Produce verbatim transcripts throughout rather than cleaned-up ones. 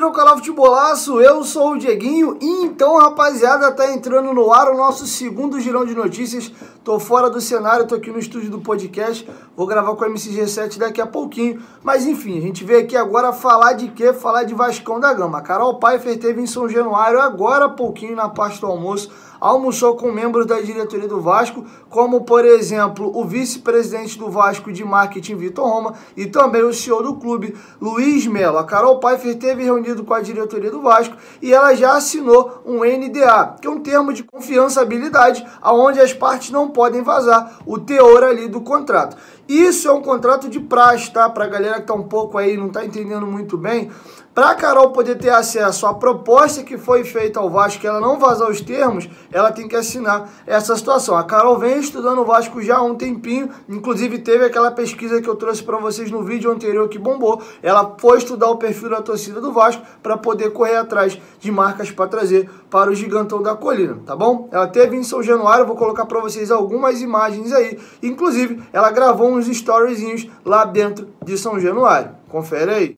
no canal Futebolaço, eu sou o Dieguinho e então, rapaziada, tá entrando no ar o nosso segundo girão de notícias. Tô fora do cenário, tô aqui no estúdio do podcast, vou gravar com o M C G sete daqui a pouquinho, mas enfim, a gente veio aqui agora falar de quê? Falar de Vascão da Gama. A Carol Pfeiffer teve em São Januário agora há pouquinho na parte do almoço, almoçou com membros da diretoria do Vasco, como, por exemplo, o vice-presidente do Vasco de marketing, Vitor Roma, e também o C E O do clube, Luiz Melo. A Carol Pfeiffer teve reunido com a diretoria do Vasco e ela já assinou um N D A, que é um termo de confiançabilidade, onde as partes não podem vazar o teor ali do contrato. Isso é um contrato de praxe, tá? Pra galera que tá um pouco aí, não tá entendendo muito bem, para a Carol poder ter acesso à proposta que foi feita ao Vasco, que ela não vazar os termos, ela tem que assinar essa situação. A Carol vem estudando o Vasco já há um tempinho, inclusive teve aquela pesquisa que eu trouxe para vocês no vídeo anterior que bombou. Ela foi estudar o perfil da torcida do Vasco para poder correr atrás de marcas para trazer para o Gigantão da Colina, tá bom? Ela teve em São Januário, vou colocar para vocês algumas imagens aí. Inclusive, ela gravou uns storyzinhos lá dentro de São Januário. Confere aí.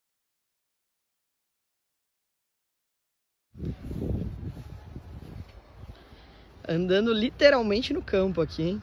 Andando literalmente no campo aqui, hein?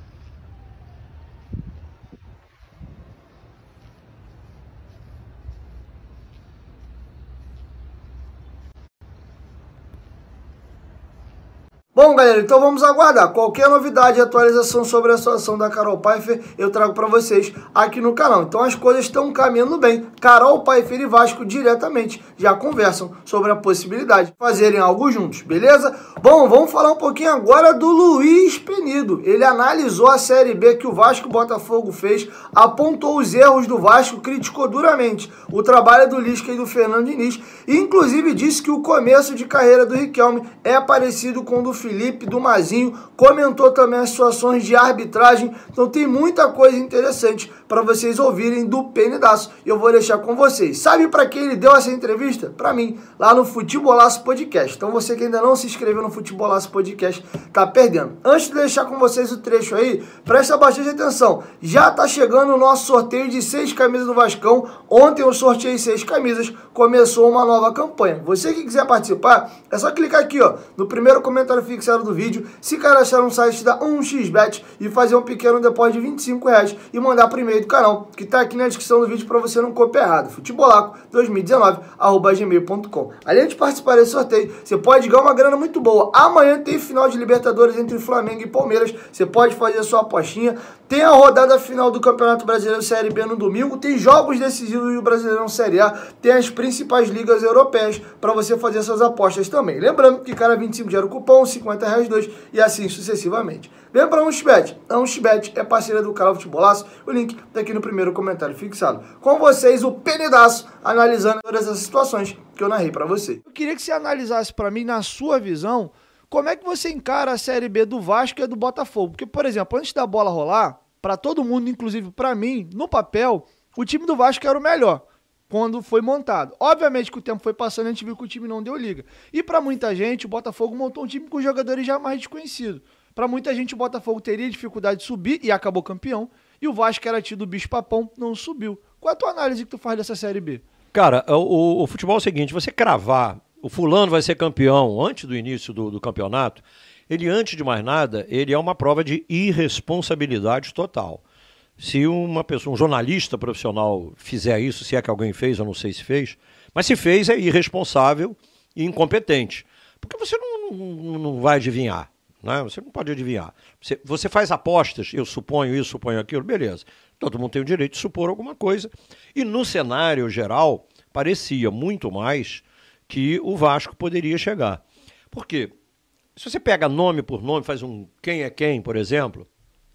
Bom, galera, então vamos aguardar. Qualquer novidade e atualização sobre a situação da Carol Pfeiffer, eu trago para vocês aqui no canal. Então as coisas estão caminhando bem. Carol Pfeiffer e Vasco diretamente já conversam sobre a possibilidade de fazerem algo juntos, beleza? Bom, vamos falar um pouquinho agora do Luiz Penido. Ele analisou a Série B que o Vasco Botafogo fez, apontou os erros do Vasco, criticou duramente o trabalho do Lisca e do Fernando Diniz, e inclusive disse que o começo de carreira do Riquelme é parecido com o do Felipe, do Mazinho, comentou também as situações de arbitragem, então tem muita coisa interessante para vocês ouvirem do Penidaço, e eu vou deixar com vocês. Sabe para quem ele deu essa entrevista? Para mim, lá no Futebolaço Podcast. Então você que ainda não se inscreveu no Futebolaço Podcast, tá perdendo. Antes de deixar com vocês o trecho aí, presta bastante atenção, já tá chegando o nosso sorteio de seis camisas do Vascão. Ontem eu sorteei seis camisas, começou uma nova campanha. Você que quiser participar, é só clicar aqui, ó, no primeiro comentário fixado do vídeo, se cadastrar no site da um x bet e fazer um pequeno depósito de vinte e cinco reais e mandar pro e-mail do canal, que tá aqui na descrição do vídeo para você não copiar errado, futebolaco dois mil e dezenove arroba gmail ponto com. Além de participar desse sorteio, você pode ganhar uma grana muito boa. Amanhã tem final de Libertadores entre Flamengo e Palmeiras, você pode fazer a sua apostinha. Tem a rodada final do Campeonato Brasileiro Série B no domingo, tem jogos decisivos do Brasileirão Série A, tem as principais ligas europeias para você fazer suas apostas também. Lembrando que cada vinte e cinco gera o cupom, cinquenta reais dois e assim sucessivamente. Vem para a um x bet. A um x bet é parceira do canal Futebolaço, o link tá aqui no primeiro comentário fixado. Com vocês, o Penidaço, analisando todas essas situações que eu narrei para você. Eu queria que você analisasse para mim, na sua visão, como é que você encara a Série B do Vasco e a do Botafogo? Porque, por exemplo, antes da bola rolar, para todo mundo, inclusive para mim, no papel, o time do Vasco era o melhor quando foi montado. Obviamente que o tempo foi passando, a gente viu que o time não deu liga. E para muita gente, o Botafogo montou um time com jogadores já mais desconhecidos. Para muita gente, o Botafogo teria dificuldade de subir e acabou campeão. E o Vasco era tido bicho-papão, não subiu. Qual é a tua análise que tu faz dessa Série B? Cara, o, o futebol é o seguinte, você cravar, o fulano vai ser campeão antes do início do, do campeonato, ele, antes de mais nada, ele é uma prova de irresponsabilidade total. Se uma pessoa, um jornalista profissional fizer isso, se é que alguém fez, eu não sei se fez, mas se fez é irresponsável e incompetente, porque você não, não, não vai adivinhar, né? Você não pode adivinhar. Você, você faz apostas, eu suponho isso, suponho aquilo, beleza. Todo mundo tem o direito de supor alguma coisa, e no cenário geral, parecia muito mais que o Vasco poderia chegar. Por quê? Se você pega nome por nome, faz um quem é quem, por exemplo,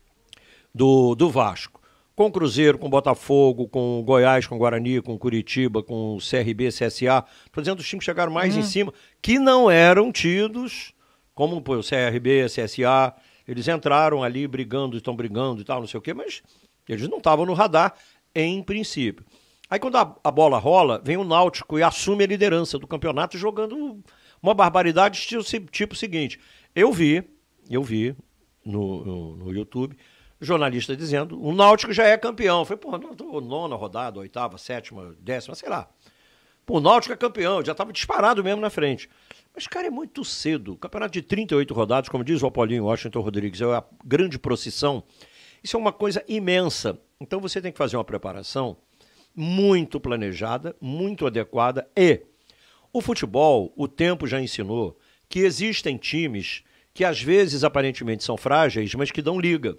do, do Vasco, com o Cruzeiro, com o Botafogo, com o Goiás, com o Guarani, com o Curitiba, com o C R B, C S A, estou dizendo os times que chegaram mais hum. em cima, que não eram tidos como pô, o C R B, C S A, eles entraram ali brigando, estão brigando e tal, não sei o quê, mas eles não estavam no radar em princípio. Aí quando a, a bola rola, vem o Náutico e assume a liderança do campeonato jogando uma barbaridade tipo, tipo seguinte. Eu vi, eu vi no, no, no YouTube, jornalista dizendo, o Náutico já é campeão. Eu falei, pô, nona rodada, oitava, sétima, décima, sei lá. Pô, o Náutico é campeão, já estava disparado mesmo na frente. Mas, cara, é muito cedo. O campeonato de trinta e oito rodadas, como diz o Apolinho Washington Rodrigues, é a grande procissão. Isso é uma coisa imensa. Então você tem que fazer uma preparação muito planejada, muito adequada. E o futebol, o tempo já ensinou que existem times que às vezes aparentemente são frágeis, mas que dão liga.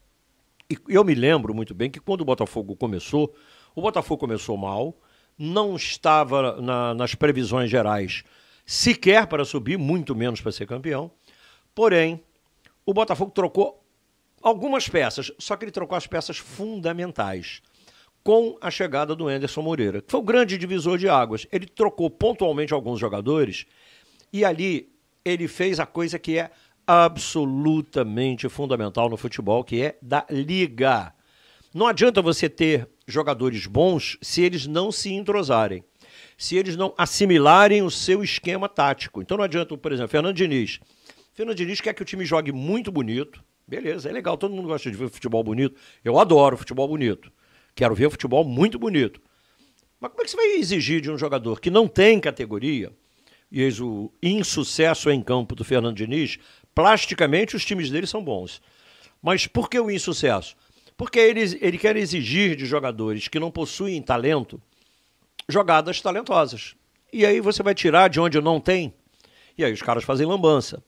E eu me lembro muito bem que quando o Botafogo começou, o Botafogo começou mal, não estava na, nas previsões gerais sequer para subir, muito menos para ser campeão. Porém, o Botafogo trocou algumas peças, só que ele trocou as peças fundamentais com a chegada do Anderson Moreira, que foi o grande divisor de águas. Ele trocou pontualmente alguns jogadores e ali ele fez a coisa que é absolutamente fundamental no futebol, que é da liga. Não adianta você ter jogadores bons se eles não se entrosarem, se eles não assimilarem o seu esquema tático. Então não adianta, por exemplo, Fernando Diniz. Fernando Diniz quer que o time jogue muito bonito. Beleza, é legal, todo mundo gosta de ver futebol bonito. Eu adoro futebol bonito. Quero ver futebol muito bonito. Mas como é que você vai exigir de um jogador que não tem categoria, e eis o insucesso em campo do Fernando Diniz, plasticamente os times dele são bons. Mas por que o insucesso? Porque ele, ele quer exigir de jogadores que não possuem talento jogadas talentosas. E aí você vai tirar de onde não tem, e aí os caras fazem lambança.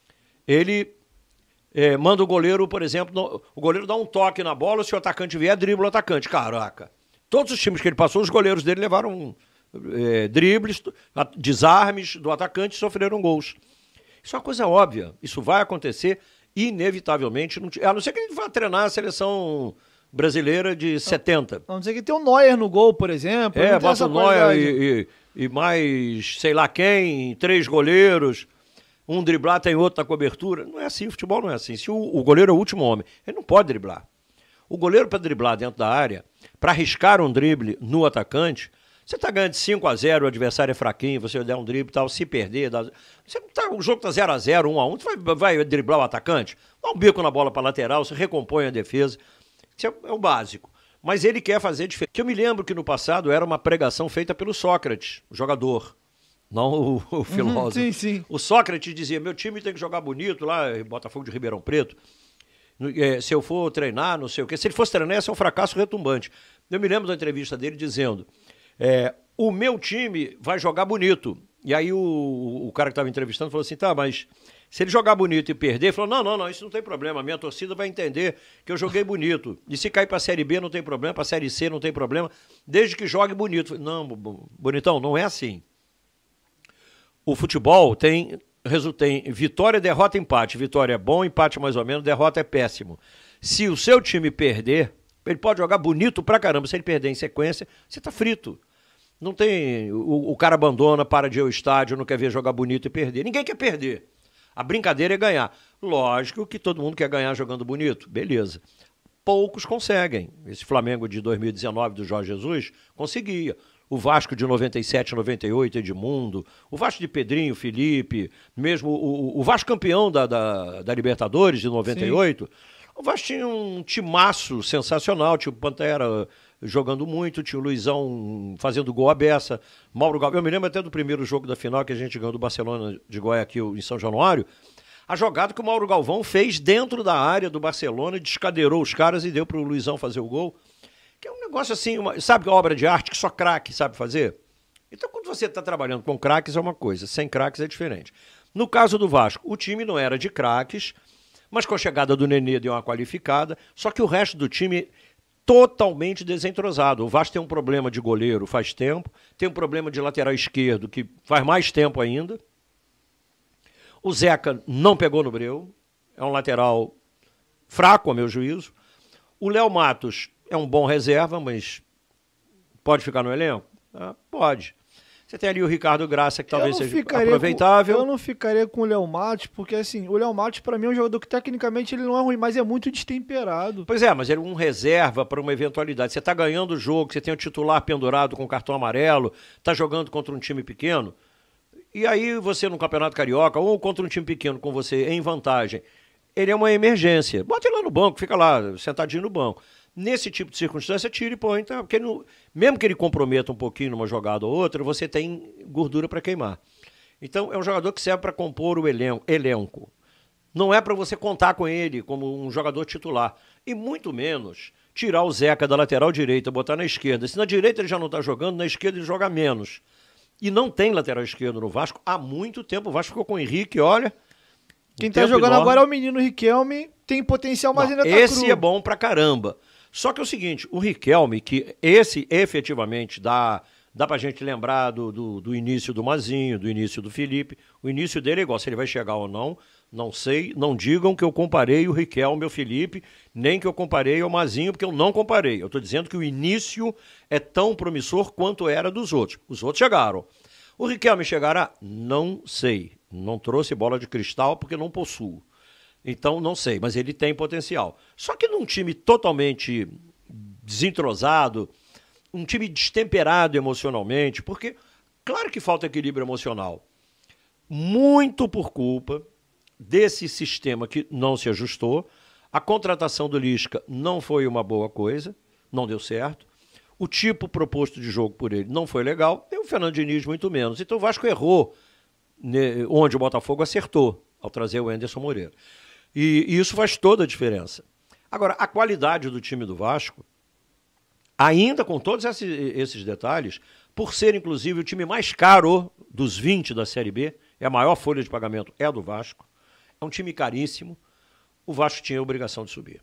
Ele é, manda o goleiro, por exemplo, no, o goleiro dá um toque na bola, se o atacante vier, dribla o atacante. Caraca! Todos os times que ele passou, os goleiros dele levaram é, dribles, desarmes do atacante e sofreram gols. Isso é uma coisa óbvia. Isso vai acontecer inevitavelmente, a não ser que ele vá treinar a seleção brasileira de setenta. A não ser que tem o Neuer no gol, por exemplo. É, bota o Neuer e, e, e mais sei lá quem, três goleiros, um driblar, tem outro na cobertura. Não é assim, o futebol não é assim. Se o, o goleiro é o último homem, ele não pode driblar. O goleiro para driblar dentro da área, para arriscar um drible no atacante, você está ganhando de cinco a zero, o adversário é fraquinho, você der um drible e tal, se perder, dá... você tá, o jogo está zero a zero, um a um, você vai, vai driblar o atacante, dá um bico na bola para lateral, você recompõe a defesa. Isso é, é o básico. Mas ele quer fazer diferente. Que eu me lembro que no passado era uma pregação feita pelo Sócrates, o jogador, não o, o filósofo. Uhum, sim, sim. O Sócrates dizia, meu time tem que jogar bonito lá, em Botafogo de Ribeirão Preto. É, se eu for treinar, não sei o quê. Se ele fosse treinar, ia ser um fracasso retumbante. Eu me lembro da entrevista dele dizendo, é, o meu time vai jogar bonito. E aí o, o cara que estava entrevistando falou assim, tá, mas se ele jogar bonito e perder, ele falou, não, não, não, isso não tem problema, a minha torcida vai entender que eu joguei bonito. E se cair para a Série B não tem problema, para a Série C não tem problema, desde que jogue bonito. Falei, não, bonitão, não é assim. O futebol tem... Tem vitória, derrota, empate. Vitória é bom, empate mais ou menos, derrota é péssimo. Se o seu time perder, ele pode jogar bonito pra caramba. Se ele perder em sequência, você tá frito. Não tem... O, o cara abandona, para de ir ao estádio, não quer ver jogar bonito e perder. Ninguém quer perder. A brincadeira é ganhar. Lógico que todo mundo quer ganhar jogando bonito. Beleza. Poucos conseguem. Esse Flamengo de dois mil e dezenove do Jorge Jesus conseguia. O Vasco de noventa e sete, noventa e oito, Edmundo, o Vasco de Pedrinho, Felipe, mesmo o, o Vasco campeão da, da, da Libertadores de noventa e oito, sim. O Vasco tinha um timaço sensacional, tinha o Pantera jogando muito, tinha o Luizão fazendo gol à beça, Mauro Galvão, eu me lembro até do primeiro jogo da final que a gente ganhou do Barcelona de Guayaquil em São Januário, a jogada que o Mauro Galvão fez dentro da área do Barcelona, descadeirou os caras e deu para o Luizão fazer o gol. Que é um negócio assim, uma, sabe que é obra de arte que só craque sabe fazer? Então quando você está trabalhando com craques é uma coisa, sem craques é diferente. No caso do Vasco, o time não era de craques, mas com a chegada do Nenê deu uma qualificada, só que o resto do time totalmente desentrosado. O Vasco tem um problema de goleiro faz tempo, tem um problema de lateral esquerdo que faz mais tempo ainda. O Zeca não pegou no breu, é um lateral fraco, a meu juízo. O Léo Matos é um bom reserva, mas pode ficar no elenco? Ah, pode. Você tem ali o Ricardo Graça, que talvez seja aproveitável. Com, eu não ficaria com o Léo Matos, porque assim, o Léo Matos para mim é um jogador que tecnicamente ele não é ruim, mas é muito destemperado. Pois é, mas ele é um reserva para uma eventualidade. Você está ganhando o jogo, você tem o titular pendurado com cartão amarelo, está jogando contra um time pequeno, e aí você no Campeonato Carioca, ou contra um time pequeno com você em vantagem, ele é uma emergência. Bota ele lá no banco, fica lá, sentadinho no banco. Nesse tipo de circunstância, tira e põe. Então, porque não, mesmo que ele comprometa um pouquinho numa jogada ou outra, você tem gordura para queimar. Então, é um jogador que serve para compor o elen elenco. Não é para você contar com ele como um jogador titular. E muito menos tirar o Zeca da lateral direita, botar na esquerda. Se na direita ele já não está jogando, na esquerda ele joga menos. E não tem lateral esquerdo no Vasco há muito tempo. O Vasco ficou com o Henrique, olha... Quem tá jogando enorme. Agora é o menino Riquelme, tem potencial, mas não, ainda tá esse cru. é bom pra caramba. Só que é o seguinte, o Riquelme, que esse efetivamente dá, dá pra gente lembrar do, do, do início do Mazinho, do início do Felipe, o início dele é igual, se ele vai chegar ou não, não sei, não digam que eu comparei o Riquelme ao Felipe, nem que eu comparei ao Mazinho, porque eu não comparei. Eu tô dizendo que o início é tão promissor quanto era dos outros. Os outros chegaram. O Riquelme chegará? Não sei. Não trouxe bola de cristal porque não possuo. Então, não sei, mas ele tem potencial. Só que num time totalmente desentrosado, um time destemperado emocionalmente, porque, claro que falta equilíbrio emocional. Muito por culpa desse sistema que não se ajustou. A contratação do Lisca não foi uma boa coisa, não deu certo. O tipo proposto de jogo por ele não foi legal. E o Fernando Diniz muito menos. Então o Vasco errou onde o Botafogo acertou ao trazer o Anderson Moreira. E, e isso faz toda a diferença. Agora, a qualidade do time do Vasco, ainda com todos esses, esses detalhes, por ser inclusive o time mais caro dos vinte da Série B, é a maior folha de pagamento é a do Vasco, é um time caríssimo, o Vasco tinha a obrigação de subir.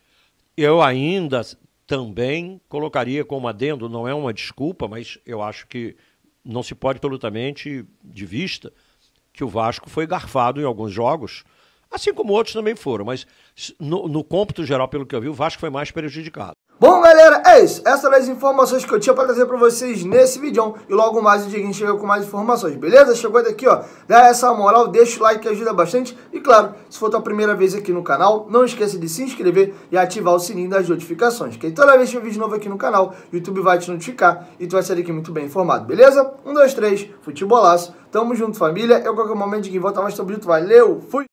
Eu ainda também colocaria como adendo, não é uma desculpa, mas eu acho que não se pode absolutamente de vista que o Vasco foi garfado em alguns jogos, assim como outros também foram, mas no, no cômputo geral, pelo que eu vi, o Vasco foi mais prejudicado. Bom, galera, é isso. Essas são as informações que eu tinha para trazer para vocês nesse vídeo. E logo mais o Dieguinho chega com mais informações, beleza? Chegou daqui, ó, dá essa moral, deixa o like que ajuda bastante. E claro, se for tua primeira vez aqui no canal, não esqueça de se inscrever e ativar o sininho das notificações. Que toda vez que tem um vídeo novo aqui no canal, o YouTube vai te notificar e tu vai sair aqui muito bem informado, beleza? Um, dois, três, futebolaço. Tamo junto, família. Eu, a qualquer momento, Dieguinho volta mais sobre isso. Valeu, fui!